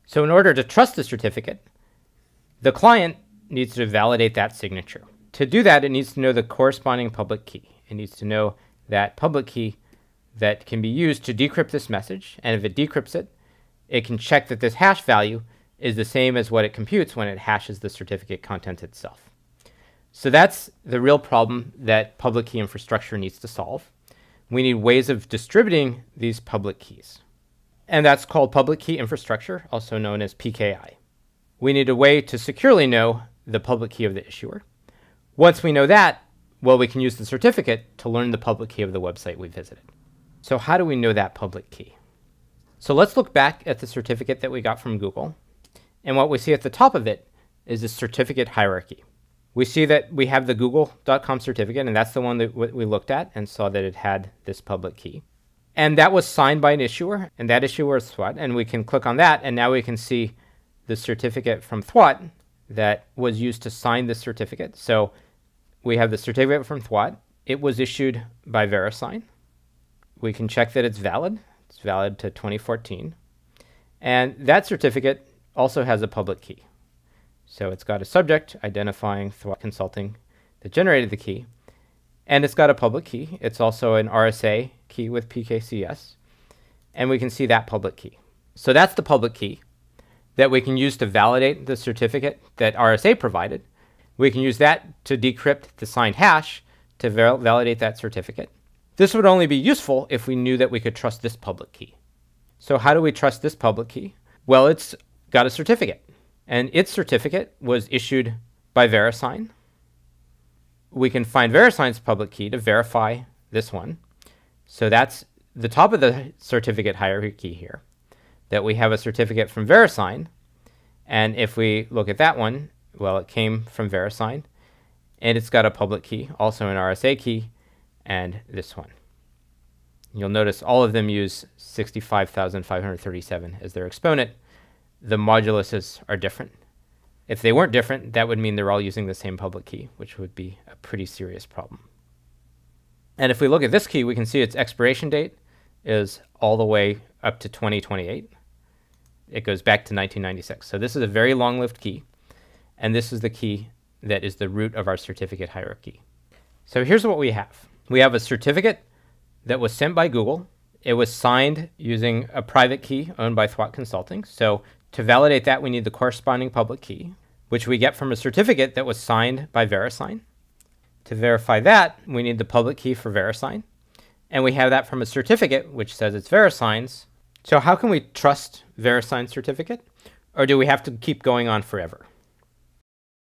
So in order to trust the certificate, the client needs to validate that signature. To do that, it needs to know the corresponding public key. It needs to know that public key that can be used to decrypt this message. And if it decrypts it, it can check that this hash value is the same as what it computes when it hashes the certificate content itself. So that's the real problem that public key infrastructure needs to solve. We need ways of distributing these public keys. And that's called public key infrastructure, also known as PKI. We need a way to securely know the public key of the issuer. Once we know that, well, we can use the certificate to learn the public key of the website we visited. So how do we know that public key? So let's look back at the certificate that we got from Google. And what we see at the top of it is the certificate hierarchy. We see that we have the google.com certificate, and that's the one that we looked at and saw that it had this public key. And that was signed by an issuer, and that issuer is Thwat. And we can click on that, and now we can see the certificate from Thwat that was used to sign this certificate. So we have the certificate from Thwat. It was issued by VeriSign. We can check that it's valid. It's valid to 2014. And that certificate also has a public key. So it's got a subject identifying Thwat Consulting that generated the key. And it's got a public key. It's also an RSA key with PKCS. And we can see that public key. So that's the public key that we can use to validate the certificate that RSA provided. We can use that to decrypt the signed hash to validate that certificate. This would only be useful if we knew that we could trust this public key. So how do we trust this public key? Well, it's got a certificate, and its certificate was issued by VeriSign. We can find VeriSign's public key to verify this one. So that's the top of the certificate hierarchy here, that we have a certificate from VeriSign. And if we look at that one, well, it came from VeriSign, and it's got a public key, also an RSA key, and this one. You'll notice all of them use 65,537 as their exponent. The moduluses are different. If they weren't different, that would mean they're all using the same public key, which would be a pretty serious problem. And if we look at this key, we can see its expiration date is all the way up to 2028. It goes back to 1996. So this is a very long-lived key, and this is the key that is the root of our certificate hierarchy. So here's what we have. We have a certificate that was sent by Google. It was signed using a private key owned by Thwat Consulting. So to validate that, we need the corresponding public key, which we get from a certificate that was signed by VeriSign. To verify that, we need the public key for VeriSign. And we have that from a certificate, which says it's VeriSign's. So how can we trust VeriSign's certificate? Or do we have to keep going on forever?